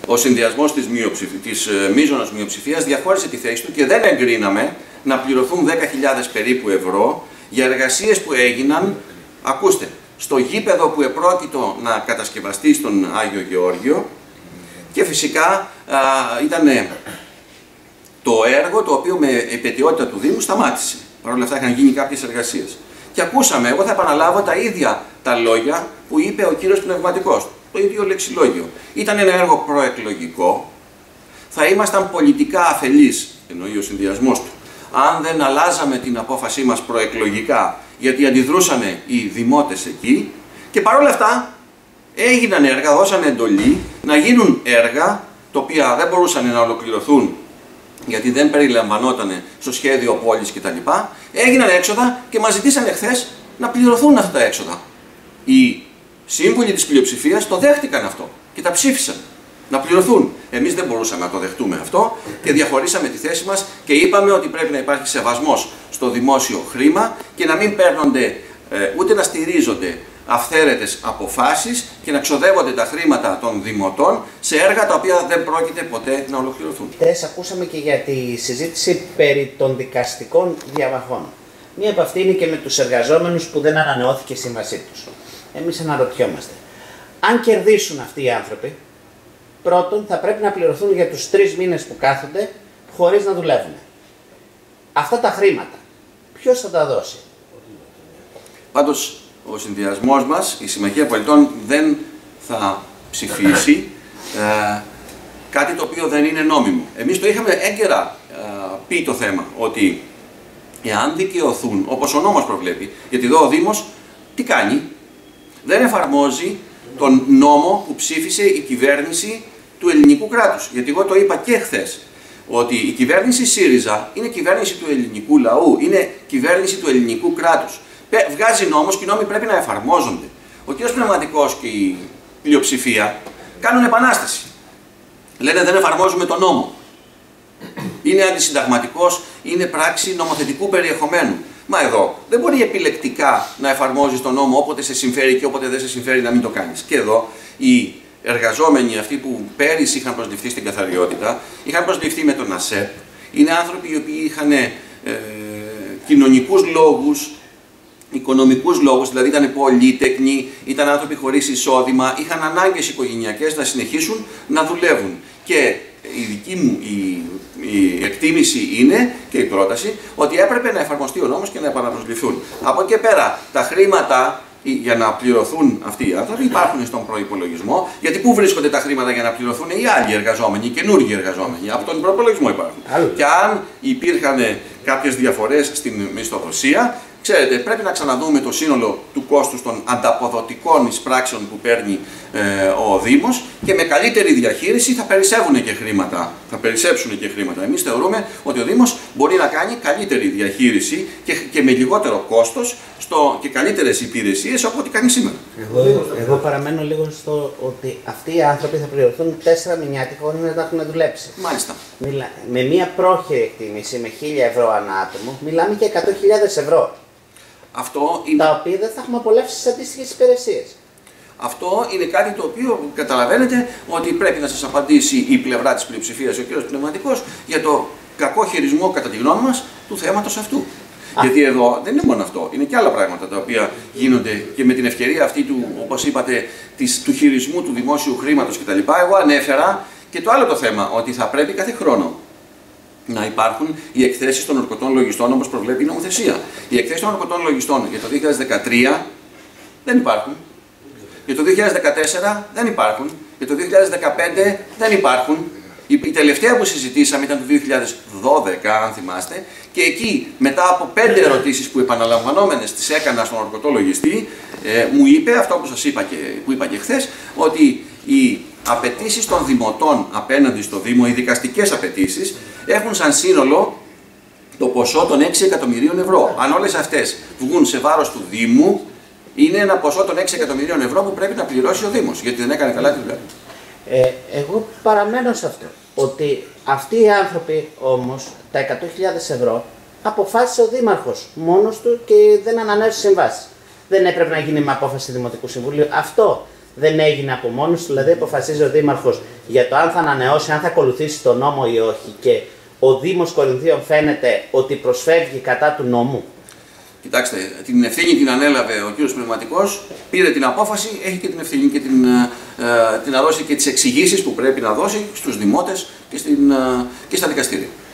ο συνδυασμός της μείζωνος μειοψηφίας διαχώρισε τη θέση του και δεν εγκρίναμε να πληρωθούν 10.000 περίπου ευρώ για εργασίες που έγιναν, ακούστε, στο γήπεδο που επρόκειτο να κατασκευαστεί στον Άγιο Γεώργιο, και φυσικά ήταν το έργο το οποίο με επετειότητα του Δήμου σταμάτησε. Παρ' όλα αυτά είχαν γίνει κάποιες εργασίες. Και ακούσαμε, εγώ θα επαναλάβω τα ίδια τα λόγια που είπε ο κύριος Πνευματικός, το ίδιο λεξιλόγιο. Ήταν ένα έργο προεκλογικό, θα ήμασταν πολιτικά αφελείς, εννοεί ο συνδυασμός του, αν δεν αλλάζαμε την απόφασή μας προεκλογικά, γιατί αντιδρούσαν οι δημότες εκεί, και παρόλα αυτά έγιναν έργα, δώσαν εντολή να γίνουν έργα, τα οποία δεν μπορούσαν να ολοκληρωθούν γιατί δεν περιλαμβανόταν στο σχέδιο πόλης κτλ. Έγιναν έξοδα και μας ζητήσαν εχθές να πληρωθούν αυτά τα έξοδα. Οι σύμβουλοι της πλειοψηφίας το δέχτηκαν αυτό και τα ψήφισαν να πληρωθούν. Εμείς δεν μπορούσαμε να το δεχτούμε αυτό και διαχωρίσαμε τη θέση μας και είπαμε ότι πρέπει να υπάρχει σεβασμός στο δημόσιο χρήμα και να μην παίρνονται ούτε να στηρίζονται αυθαίρετες αποφάσεις και να ξοδεύονται τα χρήματα των δημοτών σε έργα τα οποία δεν πρόκειται ποτέ να ολοκληρωθούν. Χθες ακούσαμε και για τη συζήτηση περί των δικαστικών διαμαχών. Μία από αυτή είναι και με τους εργαζόμενους που δεν ανανεώθηκε η σύμβασή τους. Εμείς αναρωτιόμαστε, αν κερδίσουν αυτοί οι άνθρωποι, πρώτον θα πρέπει να πληρωθούν για τους 3 μήνες που κάθονται χωρίς να δουλεύουν. Αυτά τα χρήματα, ποιος θα τα δώσει? Πάντως, ο συνδυασμός μας, η Συμμαχία Πολιτών, δεν θα ψηφίσει κάτι το οποίο δεν είναι νόμιμο. Εμείς το είχαμε έγκαιρα πει το θέμα, ότι εάν δικαιωθούν, όπως ο νόμος προβλέπει, γιατί εδώ ο Δήμος τι κάνει? Δεν εφαρμόζει τον νόμο που ψήφισε η κυβέρνηση του ελληνικού κράτους. Γιατί εγώ το είπα και χθες, ότι η κυβέρνηση ΣΥΡΙΖΑ είναι κυβέρνηση του ελληνικού λαού, είναι κυβέρνηση του ελληνικού κράτους. Βγάζει νόμος και οι νόμοι πρέπει να εφαρμόζονται. Ο κ. Πνευματικός και η πλειοψηφία κάνουν επανάσταση. Λένε δεν εφαρμόζουμε τον νόμο. Είναι αντισυνταγματικός, είναι πράξη νομοθετικού περιεχομένου. Μα εδώ δεν μπορεί επιλεκτικά να εφαρμόζεις τον νόμο όποτε σε συμφέρει και όποτε δεν σε συμφέρει να μην το κάνεις. Και εδώ οι εργαζόμενοι αυτοί που πέρυσι είχαν προσληφθεί στην καθαριότητα, είχαν προσληφθεί με τον ΑΣΕΠ, είναι άνθρωποι οι οποίοι είχαν κοινωνικούς λόγους, οικονομικούς λόγους, δηλαδή ήταν πολύτεκνοι, ήταν άνθρωποι χωρίς εισόδημα, είχαν ανάγκες οικογενειακές να συνεχίσουν να δουλεύουν. Και η δική μου η εκτίμηση είναι και η πρόταση ότι έπρεπε να εφαρμοστεί ο νόμος και να επαναπροσληφθούν. Από εκεί και πέρα τα χρήματα για να πληρωθούν αυτοί οι άνθρωποι υπάρχουν στον προϋπολογισμό, γιατί πού βρίσκονται τα χρήματα για να πληρωθούν οι άλλοι εργαζόμενοι, οι καινούργιοι εργαζόμενοι? Από τον προϋπολογισμό υπάρχουν. Και αν υπήρχαν κάποιες διαφορές στην μισθοδοσία, ξέρετε, πρέπει να ξαναδούμε το σύνολο του κόστους των ανταποδοτικών εισπράξεων που παίρνει ο Δήμος και με καλύτερη διαχείριση θα περισσεύουν και χρήματα. Θα περισσέψουν και χρήματα. Εμείς θεωρούμε ότι ο Δήμος μπορεί να κάνει καλύτερη διαχείριση και με λιγότερο κόστος και καλύτερες υπηρεσίες από ό,τι κάνει σήμερα. Εγώ παραμένω λίγο στο ότι αυτοί οι άνθρωποι θα πληρωθούν 4 μηνιάτικα χωρίς να τα έχουν δουλέψει. Μάλιστα. Με μια πρόχειρη εκτίμηση με 1.000 ευρώ ανά άτομο, μιλάμε και 100.000 ευρώ. Αυτό είναι... Τα οποία δεν θα έχουμε απολαύσει στις αντίστοιχες υπηρεσίες. Αυτό είναι κάτι το οποίο καταλαβαίνετε ότι πρέπει να σας απαντήσει η πλευρά της πλειοψηφίας, ο κ. Πνευματικός, για το κακό χειρισμό, κατά τη γνώμη μας, του θέματος αυτού. Γιατί εδώ δεν είναι μόνο αυτό, είναι και άλλα πράγματα τα οποία γίνονται και με την ευκαιρία αυτή του, όπως είπατε, του χειρισμού του δημόσιου χρήματος κτλ. Εγώ ανέφερα και το άλλο το θέμα, ότι θα πρέπει κάθε χρόνο να υπάρχουν οι εκθέσεις των ορκωτών λογιστών όπως προβλέπει η νομοθεσία. Οι εκθέσεις των ορκωτών λογιστών για το 2013 δεν υπάρχουν. Για το 2014 δεν υπάρχουν. Για το 2015 δεν υπάρχουν. Η τελευταία που συζητήσαμε ήταν το 2012, αν θυμάστε, και εκεί μετά από 5 ερωτήσεις που επαναλαμβανόμενες τις έκανα στον ορκωτό λογιστή, μου είπε αυτό που σας είπα που είπα και χθες, ότι οι απαιτήσεις των δημοτών απέναντι στο Δήμο, οι δικαστικές απαιτήσεις, έχουν σαν σύνολο το ποσό των 6 εκατομμυρίων ευρώ. Αν όλες αυτές βγουν σε βάρος του Δήμου, είναι ένα ποσό των 6 εκατομμυρίων ευρώ που πρέπει να πληρώσει ο Δήμος, γιατί δεν έκανε καλά τη δουλειά. Εγώ παραμένω σε αυτό. Ότι αυτοί οι άνθρωποι όμως, τα 100.000 ευρώ, αποφάσισε ο Δήμαρχος μόνος του και δεν ανανέωσε συμβάσεις. Δεν έπρεπε να γίνει με απόφαση Δημοτικού Συμβουλίου. Αυτό δεν έγινε από μόνος του, δηλαδή αποφασίζει ο Δήμαρχος για το αν θα ανανεώσει, αν θα ακολουθήσει τον νόμο ή όχι, και ο Δήμος Κορινθίων φαίνεται ότι προσφεύγει κατά του νόμου. Κοιτάξτε, την ευθύνη την ανέλαβε ο κύριος Πνευματικός, πήρε την απόφαση, έχει και την ευθύνη και να δώσει και τις εξηγήσεις που πρέπει να δώσει στους δημότες και στα δικαστήρια.